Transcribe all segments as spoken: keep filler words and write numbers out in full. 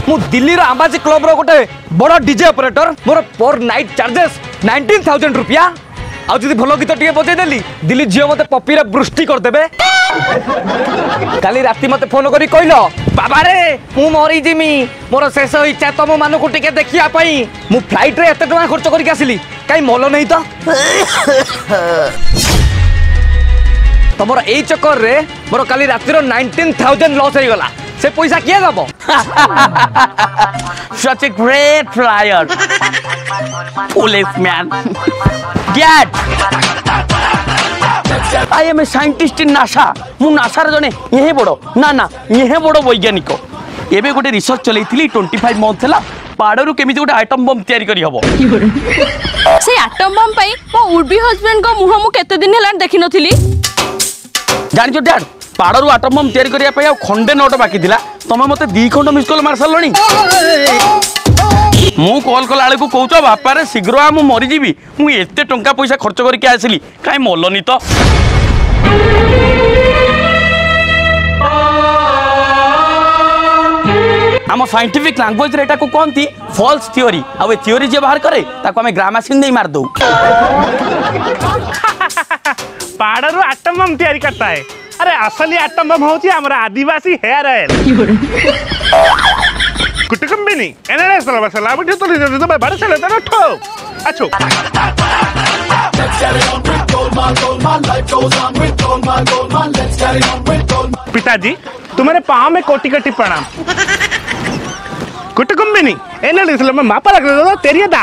मु दिल्ली रो आंबाजी क्लब रो गोटे बड़ डीजे ऑपरेटर मोर पर नाइट चार्जेस नाइंटीन थाउजेंड रुपया आ जदी भलो गीत टिके बजे देली दिल्ली जियो मते पप्पी रे वृष्टि कर देबे। काली राती मते फोन करी कहलो बाबा रे मु मरी जिमी मोर शेष इच्छा तुम मानु को टिके देखिया पई मु फ्लाइट रे एते टका खर्च करके आसिली काई मोल नहीं तो तमर एई चक्कर रे मोर काली राती रो नाइंटीन थाउजेंड लॉस हो गला से पैसा किए दबो। Such a great flyer, policeman. Get. I am a scientist in NASA. मु नासा रे जने यहे बड़ो ना ना यहे बड़ो वैज्ञानिक एबे गोटे रिसर्च चलैथिली पच्चीस मंथ हला पाड़रू केमिति गोटे आइटम बम तयारी करी हबो। से आइटम बम पई मो उर्बी हस्बैंड को मुह मु केते दिन हला देखि नथिली जानि जो डैड पाड़रू आइटम बम तयारी करिया पई आ खंडे नोट बाकी थिला तमे मते दी खंड मिस कॉल मार सारलणी मु कॉल कला आले को कहउछ बापा रे शीघ्र आ मु मरि जीवी मु एते टंका पैसा खर्च करके आसिली काई मोलनी तो आम साइंटिफिक लैंग्वेज रे एटा को कोनती फॉल्स थ्योरी आ थ्योरी जे बाहर करे ताको हमें ग्रामासिन दे मार दो। पाड़रू आटम बम तैयारी करता है अरे असली आटम बम होची हमरा आदिवासी हेयर ऑयल कुटुंबिनी एनएस वाला बसला बिटे तो तो बड़े चले तो ठो अच्छो पिताजी तुम्हारे पाँव में कोटि कोटि प्रणाम। कुटुंबिनी एनएस वाला मापा लग रहा तेरी दा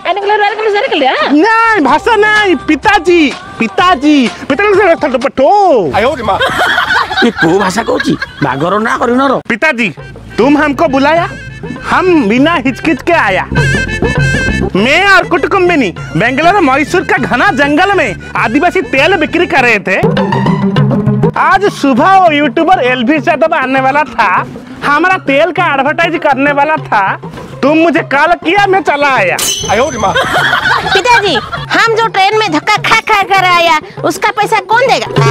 नहीं भाषा नहीं पिताजी पिताजी पिताजी पठो ये को भाषा कहूची बागर ना करिनरो पिताजी तुम हमको बुलाया हम बिना हिचकिच के आया मैं और कुटुंबिनी बेंगलोर मैसूर का घना जंगल में आदिवासी तेल बिक्री कर रहे थे। आज सुबह वो यूट्यूबर एलवी यादव आने वाला था हमारा तेल का एडवर्टाइज करने वाला था तुम मुझे कॉल किया मैं चला आया। पिताजी हम जो ट्रेन में धक्का खा खा कर आया उसका पैसा कौन देगा?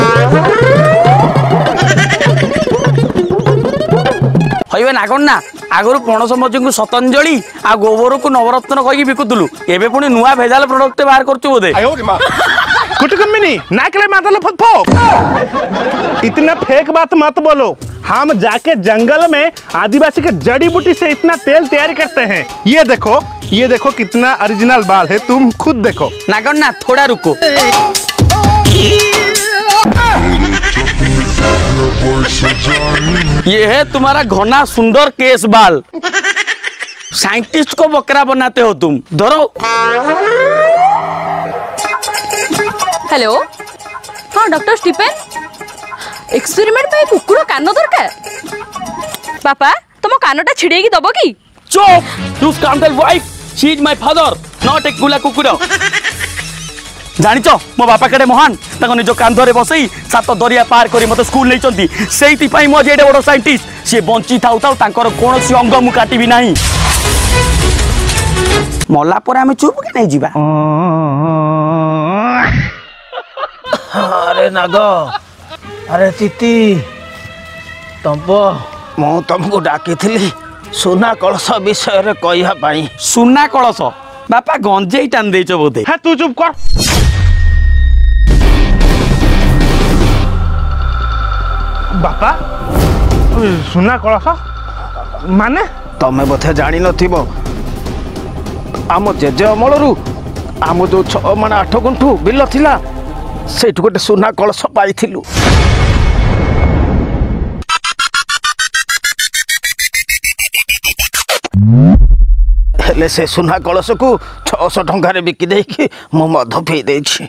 हइबे ना कोन ना आगरु पणस मजू को सतंजलि आ गोबर को नवरत्न कहि बिकुतलु एबे पुनी नुआ भेजाल प्रोडक्ट बाहर करछु बोदे। कुटुंबिनी नाकले मातल फटफो इतना फेक बात मत बोलो हम जाके जंगल में आदिवासी के जड़ी बूटी से इतना तेल तैयारी करते हैं। ये देखो ये देखो कितना ओरिजिनल बाल है तुम खुद देखो। ना कोन ना थोड़ा रुको ये है तुम्हारा घना सुंदर केस बाल साइंटिस्ट को बकरा बनाते हो तुम। धरो हेलो हाँ डॉक्टर स्टीफेन एक्सपेरिमेंट पे कुकुर कान दरकार बापा तुम कानटा छिड़ेगी दबो की चुप you scoundrel wife she is my father not a गुला कुकुर जानिच मो बापा केडे महान ताको निज कांधरे बसई सात दरिया पार करी मते स्कूल नै चंती सेइति पई मो जेडे बडो साइंटिस्ट से बंची थाउ थाउ तांकर कोनोसी अंग मु काटिबी नाही मला पर हम चुप के नै जीवा। अरे नागो अरे चिति तंपो मु तुमको डाकी थी सुना कलश विषय रे कहिया पाई। सुना कलश बापा गंजेई टान देछ बोधे। हां तू चुप कर बापा सुना कलश माने तमे बोधे जानी नथिबो आम जेजे अमलरू आम जो छ माने आठ गुंठू बिल थिला सेठु गोटे सुना कलश पाइथिलु हेले से सुना कलश को छह सौ टंका रे बिकी देई कि मो मध पी देई छी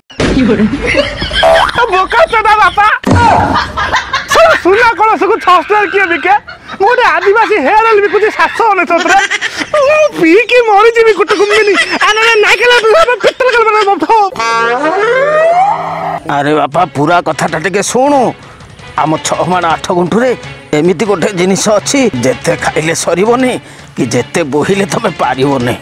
बोका चदा बापा सुना कलश को छह सौ के बिके मोटे आदिवासी हेयर ऑयल बिकुती सात सौ उनसठ रे पी की मरि जीवी कुटुंबिनी आने नाइकेला पित्तल कल बना बफो। अरे बापा पूरा कथाटा टिके सुनु आम छह मान आठ गुंठू रे एमिति गोटे जिनिस अछि जेते खाइले सरीबोनी कि जेते बोहिले तमे पारिबोनी।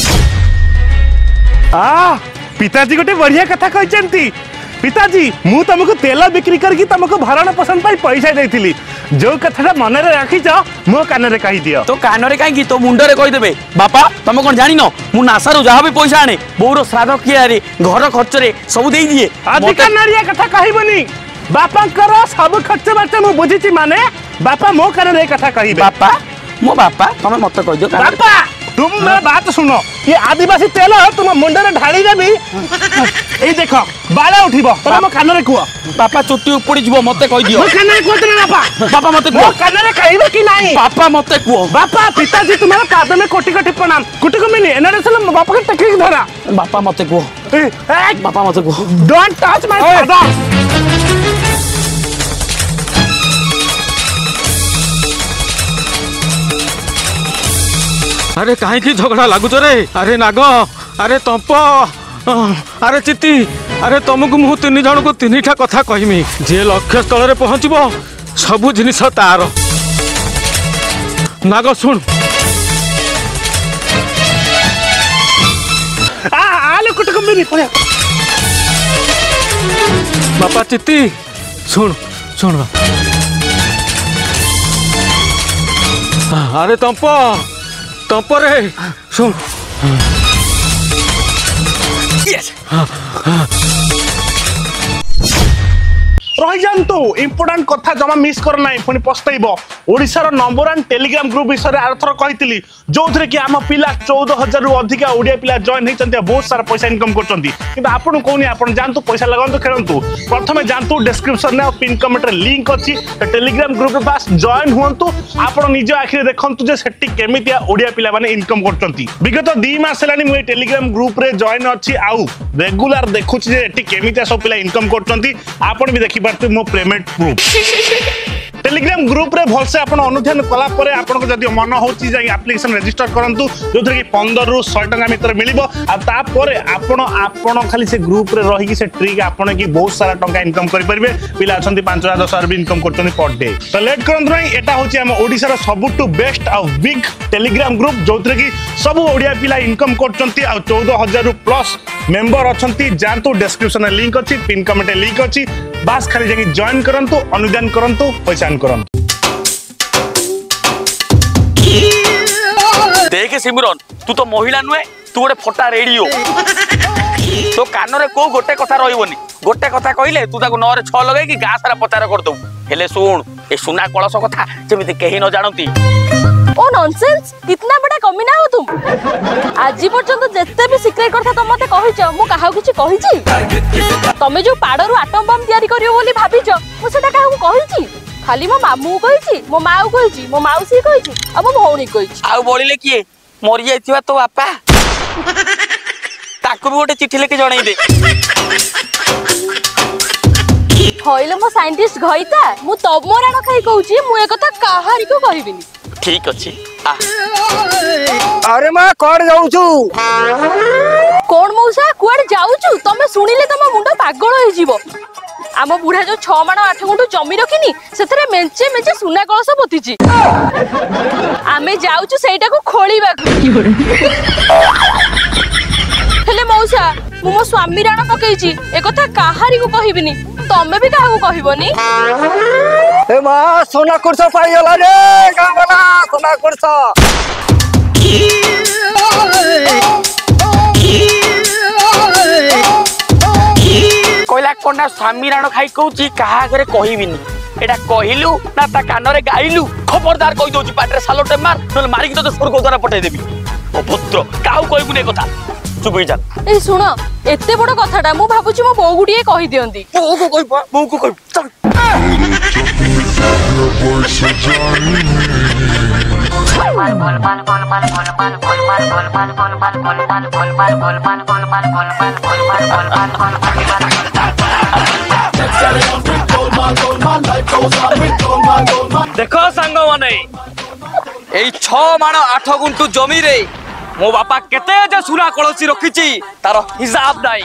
आ पिताजी गोटे बढ़िया कथा कहचंती पिताजी मु तुमको तेल बिक्री करके तुमको भरण पोषण पाई पैसा देइथिली जो कथा मन रखिच मो कान रे कही दियो। तो कान रे कहीं तो मुंड रे कही देबे। बापा तुम कौन जान मु नासारू जहाँ भी पैसा आने बोर श्राद्ध कियारे घर खर्च रे सब दे दिए। अधिका नारिया कथा कहबनी बापांकर सब खर्च बाटे मु बुझिछि माने बापा मो कान रे कथा कहिबे। बापा मो बापा तुम मत कह दियो। बापा तुम मेरा बात सुनो ये आदिवासी तेल तुम मुंड रे ढाली देबी ए देखो बाला उठिबो तोरा मो कान रे कुआ। बापा चुट्टी उपड़ी जीवो मते कह दियो। मो कान रे कुआ तोरा बापा बापा मते कुआ। मो कान रे कहबे कि नहीं बापा मते कुआ। बापा पिताजी तुम्हारा पाद में कोटि कोटि प्रणाम कुटि को मिनी एनरे से बापा के टेक्निक धरा। बापा मते कुआ। ए बापा मते कुआ। Don't touch my father. अरे कहीं की झगड़ा लगुच रे। अरे नाग अरे तंप अरे चित्ती अरे तुमको मु तीन जन को तीन टा कथा कहमी जे लक्ष्य स्थल पहुँचब सबू जिनिस तार। नाग शुण बापा चित्ती शुण शुण अरे तंप तंप रे शुण रही जातु इंपोर्टाट कथा जमा मिस कर ना पुणी पस्ताइब। ओडिशार नंबर वन टेलीग्राम ग्रुप विषय आरथर कही जो थे कि आम पिला चौदह हजार रु अधिक ओडिया पिला जॉइन होती बहुत सारा पैसा इनकम कर आपन कहूनी आप जानतु पैसा लगातु खेलतु प्रथम जानतु डिस्क्रिप्शन में पिन कमेंट लिंक अच्छी टेलीग्राम ग्रुप पास जॉइन हुंतु आप निज आखिरे देखंतु जे सेठी केमितिया ओडिया पिला माने इनकम करचंती। विगत दो मास हेलानी मु टेलीग्राम ग्रुप रे जॉइन अच्छी आउ रेगुलर देखुची जे एठी केमितिया सब पिला इनकम करचंती आपन भी देखि पारते मो पेमेंट प्रूफ। टेलीग्राम ग्रुप रे भलसे आपण अनुध्यान कला परे आपण को जदी मन होची जाई एप्लीकेशन रजिस्टर करंतु जोथरे कि पंद्रह रु सौ टका मितर मिलिबो आ ता परे आपण आपण खाली से ग्रुप रे रही कि से ट्रिक आपण की बहुत सारा टका इनकम करि परबे। पिला अछंती पाँच हजार दस हजार भी इनकम करचंती पर डे। तो लेट करंतु नै एटा होची हम ओडिसा रो सबटु बेस्ट आ बिग टेलीग्राम ग्रुप जोथरे कि सब ओडिया पिला इनकम करचंती आ चौदह हजार रु प्लस मेंबर अछंती। जानतु डिस्क्रिप्शन में लिंक अछि पिन कमेंट लिंक अछि बास खाली जाके जॉइन करंतु अनुदान करंतु पैसा करंतु। देख सिमरन तू तो महिला नुहे तू गोटे फटा रेडियो तो कान रे को गोटे कथा रहिबनी गोटे कथा कहले तू ताको नौ रे छह लगाई कि गाँ सारा प्रचार कर दऊ। हेले सुन ए सुना कलश कथा जेमिति केही न जानती। ओ नॉनसेंस इतना बड़ा कमी ना हो तुम आज पर्यंत जेते भी सिक्रेट कथा तुम मते कहिछ मु काहा किछि कहिछि तमे जो पाड़रू आटम बम तयारी करियो बोली भाबिछ मु सेटा काहा को कहिछि खाली मो मामू कहिछि मो माऊ कहिछि मो माउसी कहिछि आ मो भौणी कहिछि आ बोलिले किए मरि जाइथिबा तो बापा ताको भी गोटे चिट्ठी लेके जणाई दे। होइले मो साइंटिस्ट घइता मु तमरा न खाई कहूछि मु ए कथा काहारी को कहिबिनी। ठीक अछि आ अरे मां कोड जाउछु कोन मौसा कुआड जाउछु तमे सुनिले तम मुंड पागल होई जीवो। आम बुढ़ा जो छह माण आठ गुंठु जमी रखिनी सेथरे मेंचे मेंचे सुना कलश पोतीची आमे जाउछु सेटा को खोलिबा हेले मौसा मु मो स्वामी राण पकेइची ए कथा काहारी को कहिबिनी तमे भी काहा को कहिबनी। ए मां सोना कुर्स पाई गला रे का बना सोना कुर्स कोइला कोना स्वामी राण खाई कहूची काहा घरे कहिबिनी एटा कहिलु ना ता कान रे गाइलु खबरदार कहि दोची पाटरे सालोटे मार नले मारी कि तो स्वर्ग द्वारा पठै देबी अभद्र काउ कहिबुने कथा चुप होई जा। ए सुन एते बड़ कथाटा मु भाबुची मो बौ गुडिए कहि दियंती बौ को कहिबा बौ को कहि चल देखो सांग माने एई छह माण आठ गुंठु जमी रे मो बापा केते जे सुना कलसी रखिची तार हिसाब नाही।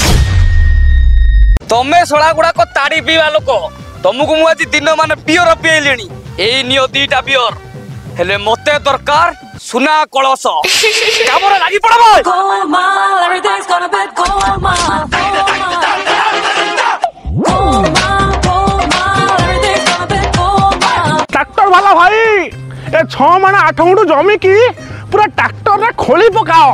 तमे सोळा गुडा को ताड़ी पीवा लोक तुमको मु आज दिन माने पियर पिएलेनी एई नियो दीटा पियर हेले मते दरकार सुना कलश कामरे लागि पड़बो golmaal everything is gonna be golmaal golmaal golmaal golmaal everything is gonna be golmaal tractor वाला भाई ए छ माण आठ गुंठ जमी की पूरा ट्रैक्टर रे खोली पकाओ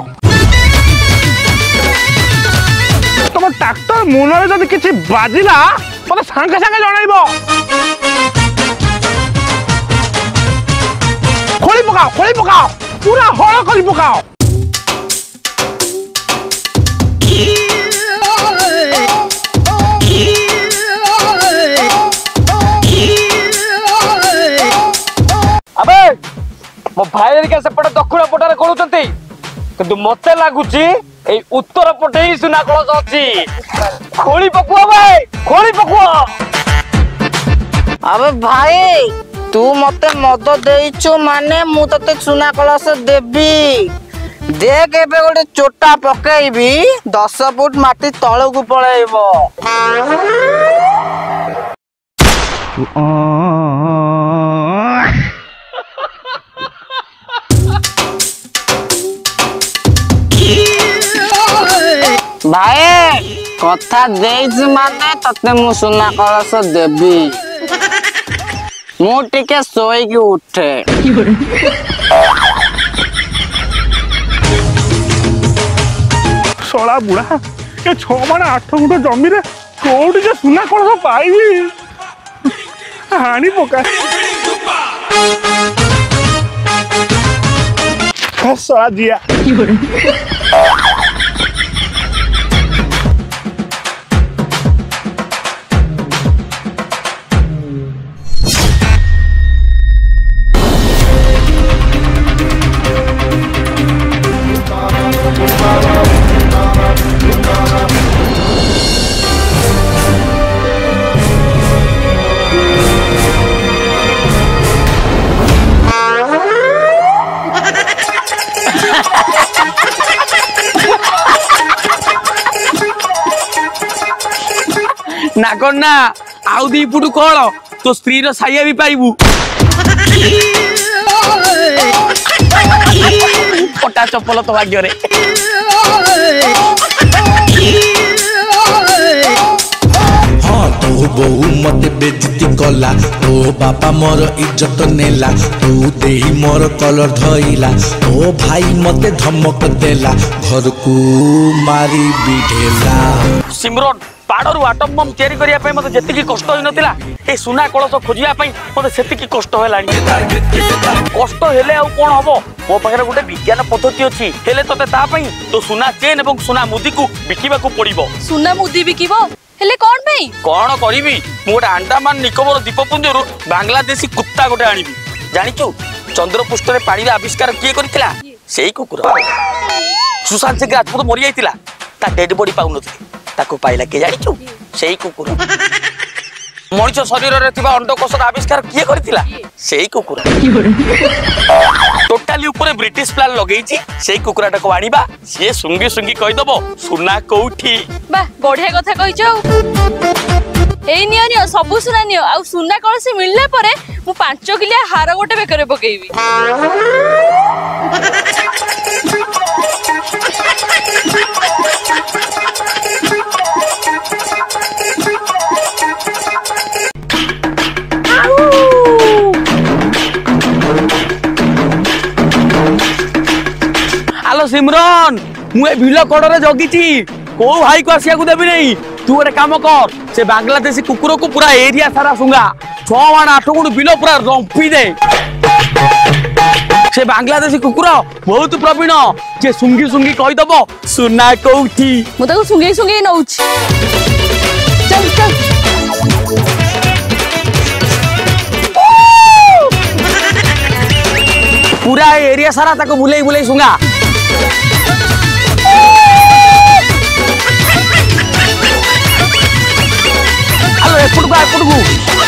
तुम ट्रैक्टर मुनरे जदि किछि बाजिला मते संगे संगे जणाइबो खोली पकाओ खोली पकाओ पूरा हळ खोली पकाओ अबे मो भाई के सेपटे दक्षिण पटारे करूचंती किंतु मते लागुची ए उत्तर पटे ही सुना कलश अछि खोली पकुआ भाई खोली पकुआ। अबे भाई तू मते मद देइछु माने मु तते सुना कलश देबी देख एबे गोटे चोटा पकेइबी दस फुट माटी तळकु पळेइबो भाई कथा देइछु माने तते मु सुना कलश देबी मु टिके सोई की उठे सोला बुढ़ा ये छ माण आठ गुंठ जमी रे कोउडी जे सुना कलश पाइबी हानी पका सोला जिया ना कौन ना आउ दी पुटू कौन तो स्त्री रो साइया भी पाइबू पटा चप्पल तो भाग्य रे हाँ तो बहु मते बेजती कला तो बापा मोर इज्जत नेला तू देही मोर कलर धइला ओ भाई मते धमक देला घर को मारी बिढेला। सिमरन पाड़ू आटम बम तैयारी करिया पई मते जति की कष्ट होई नथिला ए सुना कलश खोजिया पई मते सेति की कष्ट हेलानी कष्ट हेले आ कोन हबो मो पाखरे गुटे विज्ञान पद्धति अछि हेले तते ता पई तो सुना चेन एवं सुना मुदी को बिकिबा को पड़िबो सुना मुदी बिकिबो हेले कोन पई कोन करिवि मु गोटे अंडमान निकोबर द्वीपपुंजरु बांग्लादेशी कुत्ता गोटे आनिबि जानिचु चंद्रपृष्ठ रे पानी आविष्कार किए करथिला सेही कुकुर सुशांत सिंह राजपूत मरि जाइतिला ता डेड बॉडी पाउ नथि ताको पाइला के जानिचु सेही कुकुर मनुष्य शरीर रे थिबा अंडकोश आविष्कार किए करथिला सेही कुकुर टोटाली ऊपर ब्रिटिश प्लान लगेइची सेही कुकुराटा को आनिबा से सुंगी सुंगी कहि दबो सुना कोठी बा बढ़िया कथा कहिचो एई नियो नियो सब सुना नियो आ सुना कलसी मिलले परे मु पाँच किलिया हार गोटे बेकरे पकेइबी हेलो सिमरन मुए बिल कड़े जगिची को भाई को आसिया को देबी नहीं तू गोटे काम कर से बांग्लादेशी कुकुर को पूरा एरिया सारा सुंगा छह माण आठ गुण बिल पूरा रंपी दे से बांग्लादेशी कुकुर बहुत प्रवीण जे सुंगी सुंगी कहि दबो सुना कोठी मु ताको सुंगे सुंगे नउछ चल चल पूरा एरिया सारा ताको बुलेई बुलेई सुंगा हेलो एपट को एपट को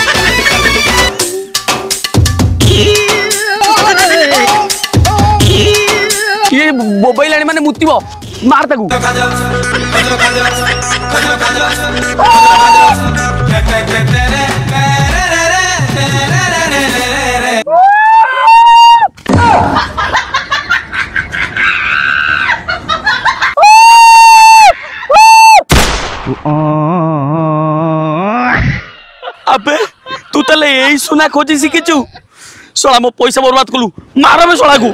ये मोबाइल आनी माने मुतिबो मार ताकू अबे तू तले यही सुना खोजी शिखिचु शला मो पैसा बर्बाद कलु मार में शला को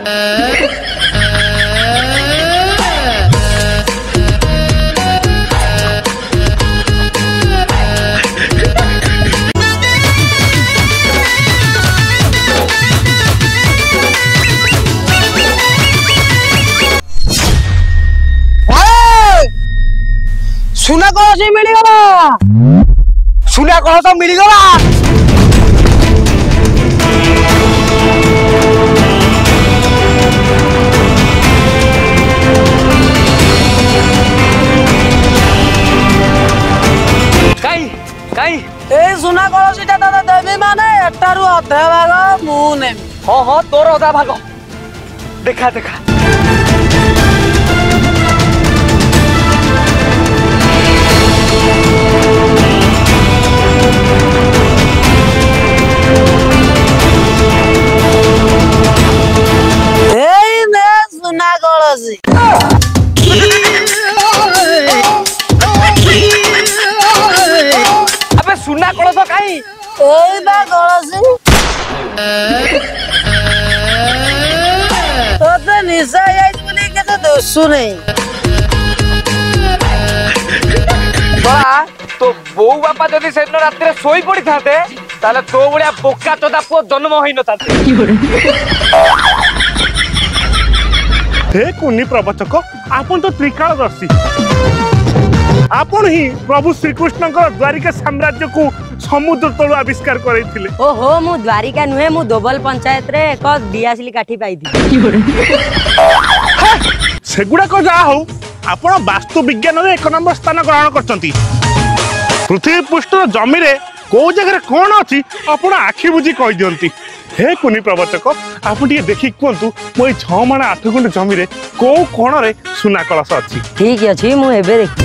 सुना कलश मिलगला सुना कलश मिलगला काई काई ए सुना कलशीटा दादा देवी माने एटारु अधा भाग मु ने हाँ हाँ तोर अधा भाग देखा देखा ए ने सुना कलशी अबे सुना कलश काई ओई बा कलशी तो निशा याद बोली के तो दोसु नहीं बा तो बो बापा जदि सेदिन रात रे सोई पड़ी थाते ताले तो बड़िया बोका चोदा पो जन्म होई न ताते हे कुनी प्रवचक आपन तो त्रिकालदर्शी आपन ही प्रभु श्रीकृष्ण द्वारिका साम्राज्य को समुद्र तलु आविष्कार करैथिले ओहो मु द्वारिका नुहे मु दोबल पंचायत रे एक दियासिली काठी पाइथि सेगुडा को जा हो आपण वास्तु विज्ञान रे एक नंबर स्थान ग्रहण करचंती पृथ्वी पृष्ठ जमी रे को जगह कोन अछि आपण आखि बुझी कहि दियंती हे कुनी प्रवचक आपण टिके देखि कोंतु मोई छ माणा आठ गुंठ जमी रे को कोण रे सुना कलश अछि ठीक अछि मु एबे देखि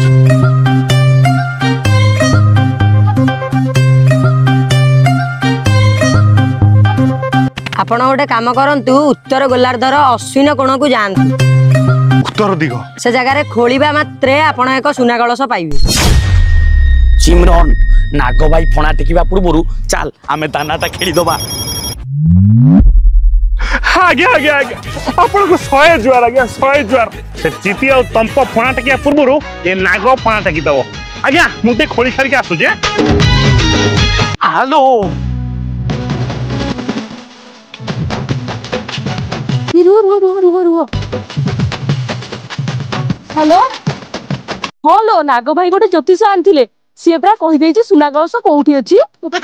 आपण गोटे काम करंतु उत्तर गोलार्धर अश्विन कोण को जानतु उत्तर दिग से जगह खोलिबा मात्रे आपण एक सुना कलश पाइबे चिमरन नाग भाई फणा टेकिबा पूर्वरु चल आमे दानाटा खेली दबा आगे आगे आगे आपण को सौ जुआर आगे सौ जुआर से चिति और तंप फणा टेकिया पूर्वरु ए नाग फणा टेकी दबो आज्ञा मुते खोली खाली के आसु जे हेलो रुह रुह रुह रुह रुह हेलो हाँ लो नाग भाई गोटे ज्योतिष आनथिले सी पूरा कही देछि सुना कलश कोठी अछि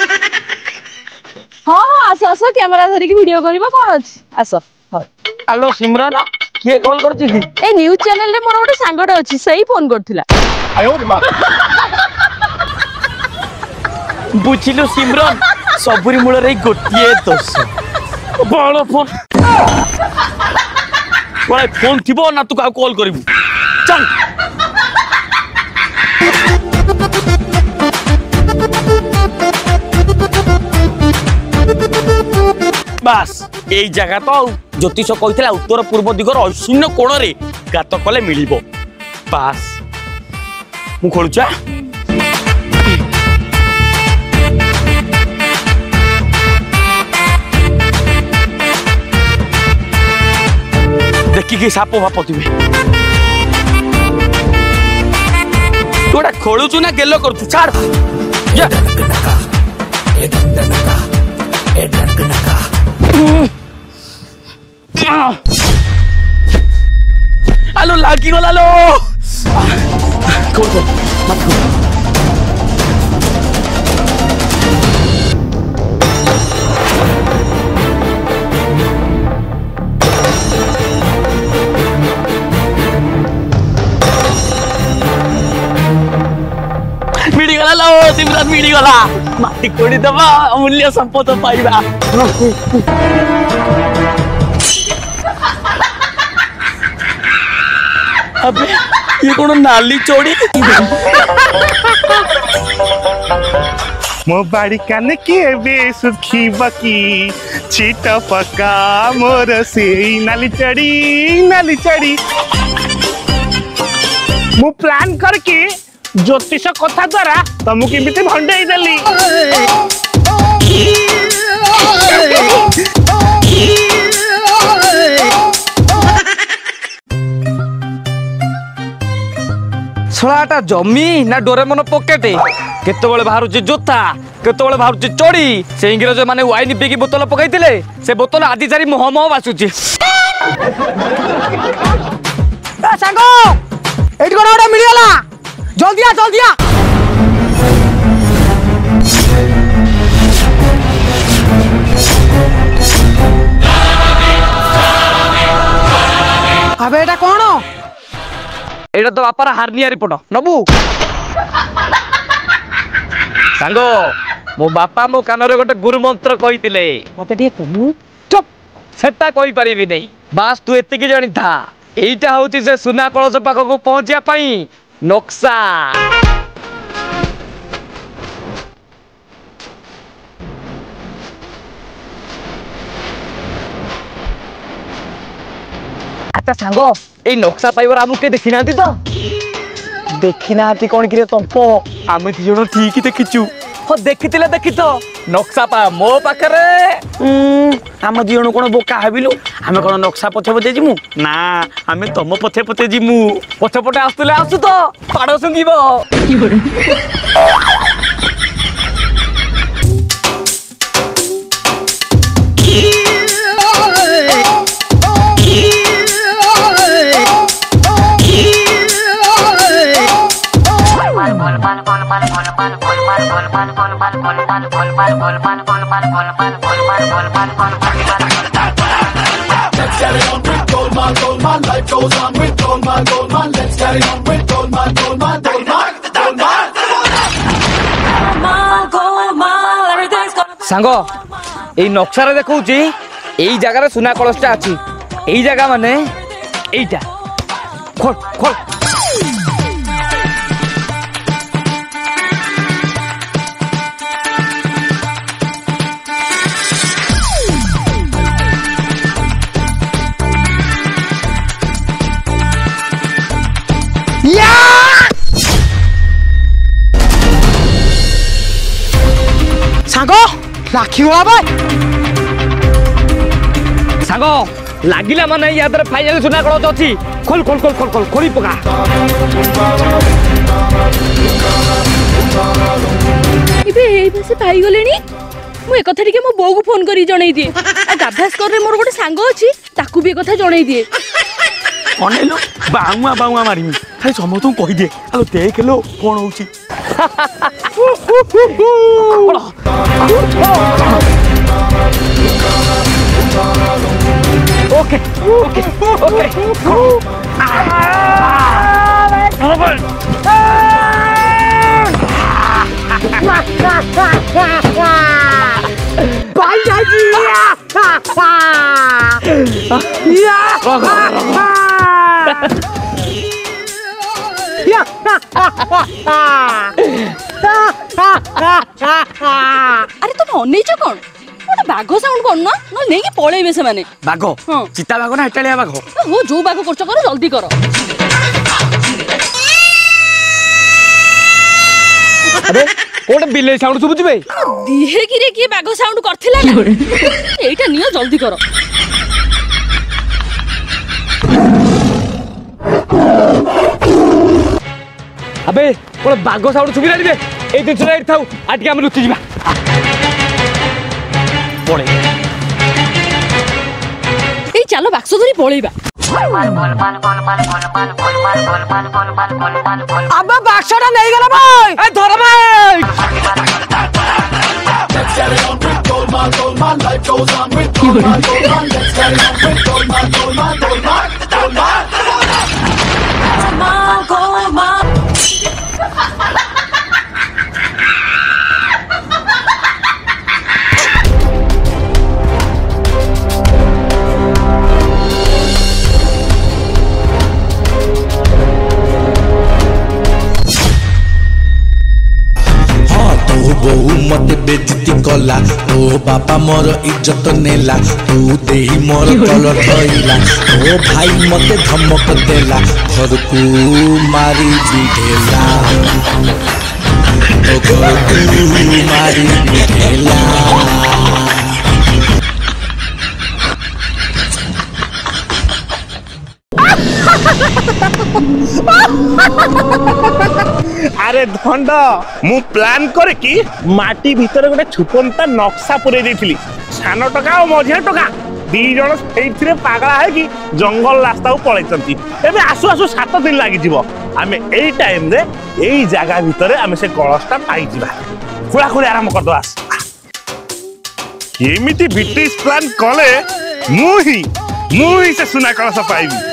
हाँ हाँ आस आस कैमरा धरिकी वीडियो करबा कोन अछि आस हेलो सिमरन के कॉल करछि की ए न्यूज़ चैनल रे मोर गोटे सांगटा अछि सही फोन करथिला आयो रे मां बुझिलो सिमरन सबुरी मूल रे गोटिए दोष बड़ फोन बड़ा फोन थिबो ना तू का कॉल करिबू चल बास एई जगह तो ज्योतिष कहितला उत्तर पूर्व दिगर अश्विन कोण रे गात कले मिलिबो बास मु खोलुचा देखि के साप भाप थिबे तोड़ा खोलुचु ना गेलो करतु छाड़ जा आलो लागी गला लो खोल खोल मत खोल मिली गला लो सिमरन मिली गला माटी कोड़ी दबा अमूल्य संपद पाइबा अबे ये कौन नाली चोड़ी मो बाड़ी काने के बे सुखी बकी छीट पका मोर से नाली चढ़ी नाली चढ़ी मु प्लान करके ज्योतिष कथा द्वारा तुमको एमती भंडे देली ଶଳାଟା ଜମି ନା ଡୋରେମନ ପକେଟ କେତେବେଳେ ବାହାରୁଛି ଜୋତା କେତେବେଳେ ବାହାରୁଛି ଚୋଡ଼ି ସେ ଇଂରେଜ ମାନେ ୱାଇନ ପିଇକି ବୋତଲ ପକାଇଥିଲେ ସେ ବୋତଲ ଆଜି ସାରି ମହ ମହ ବାସୁଛି। ସାଙ୍ଗ ଏଇଠି କଣ ଗୋଟେ ମିଳିଗଲା ଜଲ୍ଦିଆ ଜଲ୍ଦିଆ। আবে এটা কোন এটা তো বাপার হার্নিয়া রিপোর্ট নবু সাঙ্গ মো বাপা মো কাନରେ গোটে গুরু মন্ত্র কইতিলে মতে টিকে কমু চুপ সেটা কই পারিবি নাই বাস তু এতিকি জানি থা এইটা হউতি যে সুনা কলস পাখকু পਹੁંচিয়া পাই নকশা। আচ্ছা সাঙ্গ এই নকশা পাইবার আমু কে দেখি নাতি তো দেখি নাতি কোন কিরে তম্প আমি ଦି ଜଣ ଠିକ ଦେଖିଛୁ ହଁ ଦେଖିଥିଲେ ଦେଖି ତ ନକ୍ସା ପା ମୋ ପାଖରେ ଆମ ଦି ଜଣ କଣ ବୋକା ଭାବିଲୁ ଆମେ କଣ ନକ୍ସା ପଛେ ପଛେ ଯିମୁ ନା ଆମେ ତମ ପଛେ ପଛେ ଯିମୁ ପଛେ ପଟେ ଆସୁଥିଲେ ଆସୁ ତ ପାଡ଼ ଶୁଙ୍ଘିବ। ସାଙ୍ଗ ଏଇ ନକ୍ସାରେ ଦେଖଉଛି ଏଇ ଜାଗାରେ ସୁନା କଳସଟା ଅଛି ଏଇ ଜାଗା ମାନେ এইটা খোল খোল ସାଙ୍ଗ ଲାଖିଗଲା ବେ ସାଙ୍ଗ ଲାଗିଲା ମାନେ ୟା ଦେହରେ ଫାଇନାଲ ସୁନା କଳସ ଅଛି ଖୋଲ ଖୋଲ ଖୋଲ ଖୋଲ ଖୋଲ ଖୋଲି ପକା। ଏବେ ଏଇ ଭାଷା ପାଇଗଲେଣି ମୁଁ ଏ କଥା ଟିକେ ମୋ ବୋଉକୁ ଫୋନ କରି ଜଣେଇ ଦିଏ ଆଉ ଗାଭାସ୍କରରେ ମୋର ଗୋଟେ ସାଙ୍ଗ ଅଛି ତାକୁ ବି ଏ କଥା ଜଣେଇ ଦିଏ। ଅନେଇଲୁ ବାଉଆ ବାଉଆ ମାରିମି ଖାଲି ସମସ୍ତଙ୍କୁ କହିଦିଏ ଆଉ ଦେଖିଲୁ କଣ ହଉଛି। ओके ओके ओके भाई जाजी अरे तुम अनेइछ कौन गोटे बाघ साउंड कर ना न नहीं पळेबे से माने बाघ चिता बाघ ना हेटालिया बाघ हो जो बाघ करछ करो जल्दी करो। अरे कोटे बिले साउंड सुबुची बे दिहे किरे की बाघ साउंड करथिला ना एटा नियो जल्दी करो। अबे कोटे बाघ साउंड सुबिला दिबे ए दिन सुना थाउ आटके हम लुचि जिबा पळे ए चलो बाक्स धरी पळेबा। अबे बाक्सटा नहीं गला भाई ए धर भाई बहु मते बेजती कला तो बापा मोर इज्जत नेला तू देही मोर कलर धइला तो भाई मते धमक देला घर को मारी बिढेला तो घर को मारी बिढेला। अरे धंड मु प्लान करे कि माटी भीतर गोटे छुपंता नक्शा पुरे देइथिली सानो टका और मझिया टका दी जण सेइथिरे पागला है कि जंगल रास्ता को पळैचंती एबे आसु आसु सात दिन लागि जिवो आमे एई टाइम रे एई जागा भीतर आमे से कळसटा पाई जिबा खुला खुला आराम कर दवास एमिति ब्रिटिश प्लान कले मु ही मु ही से सुना कळस पाइबी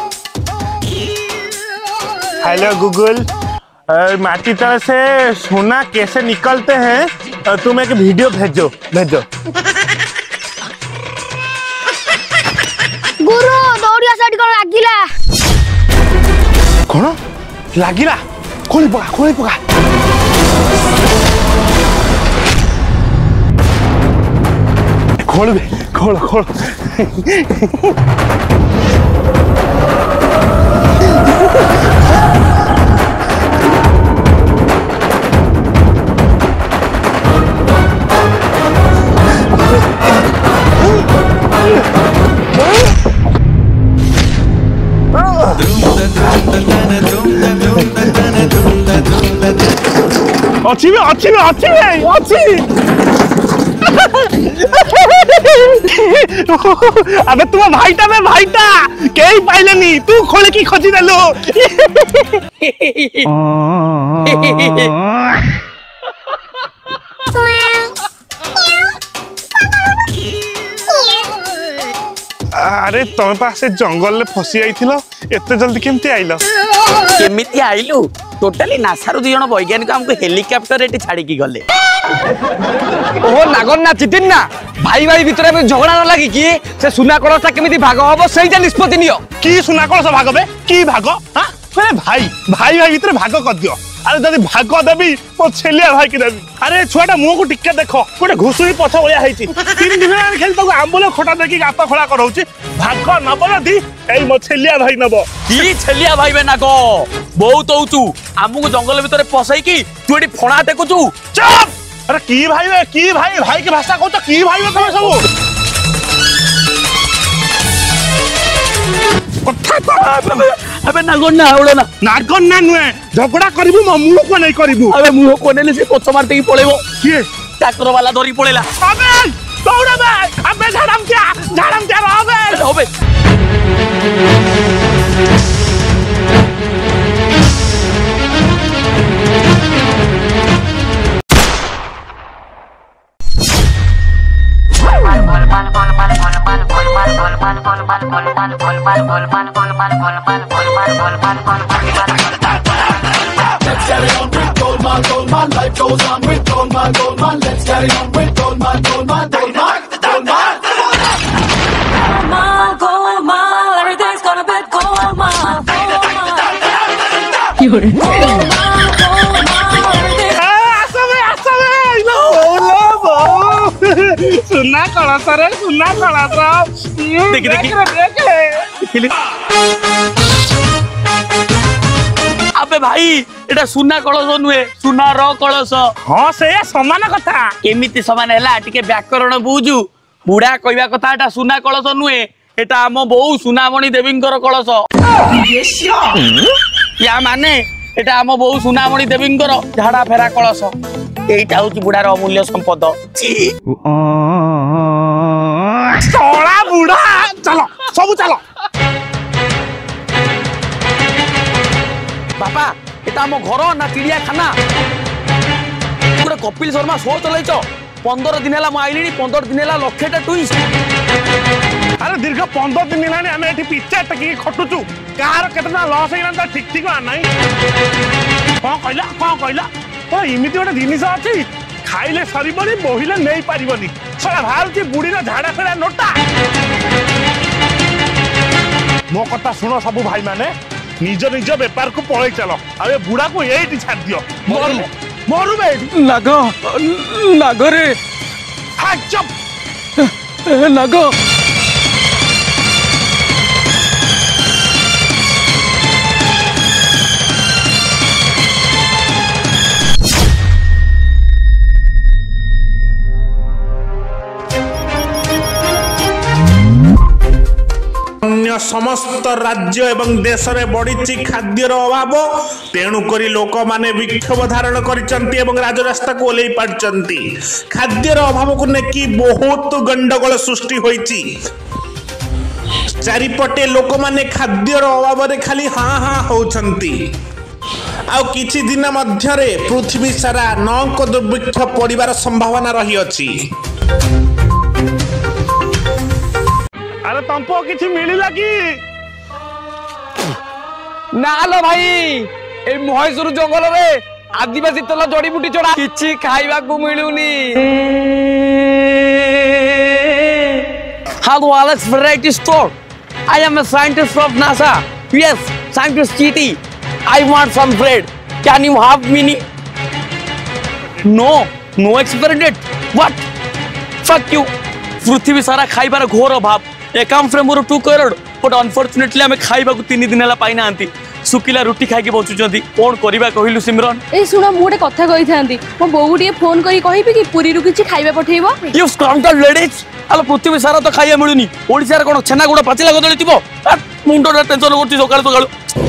हेलो गूगल माटी तले से सोना कैसे निकलते हैं तुम एक वीडियो भेजो भेजो गुरु दौड़िया साइड कोन लागिला कोन लागिला खोली पका खोली पका खोल बे खोल खोल अच्छी में अच्छी में अच्छी में अच्छी अबे तुम भाईटा में भाईटा कहीं पाइले नहीं तू खोले की खोजी देलो अरे तुम पास जंगल में फसी आइथिलो एते जल्दी केमती आइलो केमिति आइलु टोटली नासारू दु जण वैज्ञानिक हमको हेलिकॉप्टर एटी छाड़ी की गले ओहो नागन ना चिटिन ना भाई भाई भीतर में झगड़ा न लागी कि से सुना कळसा केमिति भाग हबो सेइटा निष्पत्ति नियो की सुना कळसा भाग बे की भाग हां अरे भाई भाई भाई भीतर भाग कर दियो अरे जदी भाग देबी ओ छेलिया भाई की देबी अरे छुआटा मुंह को टिक्के देखो गोटे घुसुरी पछ ओया हैची तीन दिन खेल तो आंबुल खोटा देखि गात खोला करौची भाग नब नदी एई मो छेलिया भाई नब की छेलिया भाई बे नागो बहुत होउचू हमको जंगल भीतर पसई की तू एटी फणा देखुचू चुप अरे की भाई बे की भाई भाई के भाषा कहतो की भाई बे तमे सब कथा तो अबे नागन ना आवड़ो ना नागन ना नुए झगड़ा करबू म मुंह को नहीं करबू अबे मुंह को नेले से पोछ मारते की पळेबो के ट्रैक्टर वाला धरी पळेला अबे दौड़ा बे अबे झाड़म क्या झाड़म क्या रहो बे Let's carry on with Goldman, Goldman, life goes on with Goldman, Goldman. Let's carry on with Goldman, Goldman, Goldman, Goldman. Goldman, Goldman, everything's gonna be Goldman, Goldman. You heard it. Goldman, Goldman, everything. आसवे आसवे लो लो सुना कळस रे सुना कळस देख देख देख अबे भाई एटा सुना कळस नुए सुना रो कळस हां से समान कथा केमिति समान हैला टिके व्याकरण बुझू बुढ़ा कहवा कथा एटा सुना कळस नुए एटा हम बहु सुनामणि देवींकर कळस या माने एटा हम बहु सुनामणि देवींकर झाड़ा फेरा कळस एटा होची बुढ़ार अमूल्य संपद सोला बुढ़ा चलो सब चलो बापा एटा हम घर ना चिड़िया खाना पूरा कपिल शर्मा शो चलैछ पंद्रह दिन है आईली पंद्रह दिन है लक्षेटा ट्विस्ट अरे दीर्घ पंद्रह दिन है आम ये पिचा टेक खटुचु कहार केतना लस हो ठीक ठीक नहीं कौन कहला कौन कहला तो इमिति गोटे जिनिस अच्छी खाइले सरबनी बोहिले नहीं पारिबनी सला बाहर बुढ़ीर झाड़ा फेरा नोटा मो कथा शुण सब भाई माने निज निज बेपार को पड़े चलो अबे बुढ़ा को यही छाड़ दियो मरु मरु बे नाग नाग रे हां चुप नाग समस्त राज्य एवं देश रे बढ़ी खाद्यर अभाव तेणुक लोक मैंने विक्षोभ धारण कर राजरास्ता को ओल्लै पार्टी खाद्यर अभाव को लेकिन बहुत गंडगोल सृष्टि होइछि। चारिपटे लोक माने खाद्यर अभाव रे खाली हाँ हाँ होउछंती। आउ किछि दिन मध्यरे पृथ्वी सारा नौक दुर्भिक्ष पड़िबार संभावना रही अछि। अरे तंपो किछि मिलिला कि ना लो भाई ए महेश्वर जंगल रे आदिवासी तला जड़ी बुटी चढ़ा किछि खाइबा को मिलुनी। Hello Alex Variety Store. I am a scientist from NASA. Yes, scientist Chiti. I want some bread. Can you have mini? No, no expiry date. What? Fuck you. पृथ्वी सारा खाइबार घोर अभाव एकाउंट फ्रे more two crore but unfortunately आमे खाइबा को तीन दिन हला पाई नांती सुकिला रुटी खाइ के बचुचंती कोन करिबा कहिलु सिमरन। ए सुनो मु गोटे कथा कहि थांती मो बोउ टिए फोन करी कहिबे कि पुरी रु किछि खाइबा पठेइबो। यू स्काउंटर लेडीज आलो पृथ्वी सारा तो खाइया मिलुनी ओडिसा रे कोन छेना गुडा पाचिला गदली थिबो मुंडो टेंशन करती सकाळ सकाळ।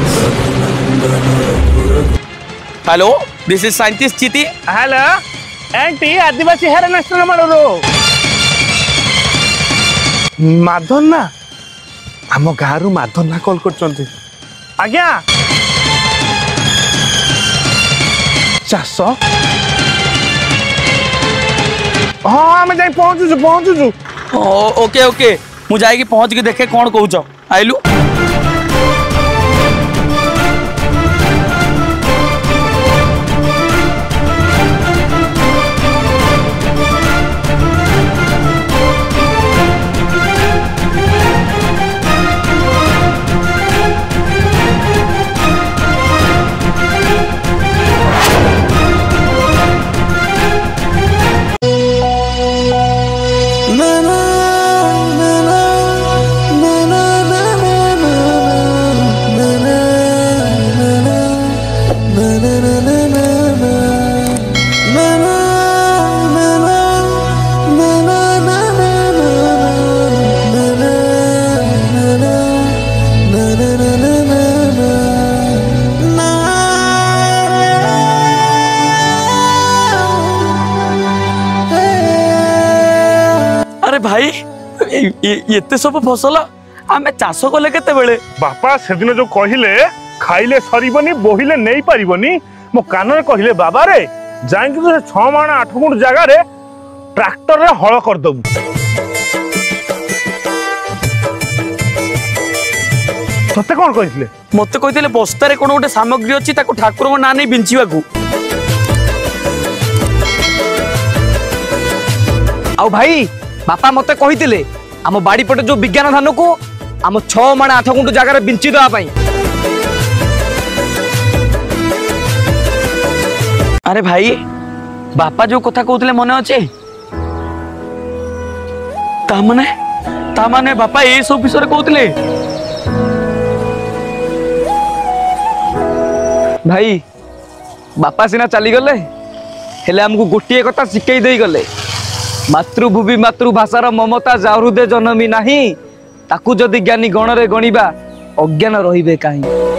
हेलो दिस इज साइंटिस्ट चिटी। हेलो एंटी आदिवासी हेयर नेशनल मडरो माधन ना आम गाँव माधन ना कॉल कर आज्ञा चाष हाँ आम जाई पहुंचुछु पहुंचुछु। ओके ओके मु जाई पहुंच के देखे कौन कहूछ आइलु। भाई ये सब फसल आम चाष कले केते बेले बापा से दिन जो कहले खाइले सरीबनी बोहिले नहीं पारिबनी मो कान रे कहले बाबा रे जाई कि छह माण आठ गुंठ जगह रे ट्रैक्टर रे हल कर दबु। तते कोन कहितले मते कहितले बस्ता रे कोन गोटे सामग्री अछि ताको ठाकुर को ना नै बिंचिबा को। आउ भाई बापा मते कहितले आम बाड़ी पटे जो विज्ञान धान को आम छह माण आठ गुंठ जगह रे बिंची दवा पई। अरे भाई बापा जो कथा कहते मन अच्छे तामाने तामाने बापा ये सब विषय कहते भाई बापा सिना चली गले हेले हमको गोटे कथा शिखई दे गले मातृभूमि मातृभाषार ममता जाहृदे जनमी नाही ताकू जदि ज्ञानी गण रे गणिबा अज्ञान रहिबे काहे।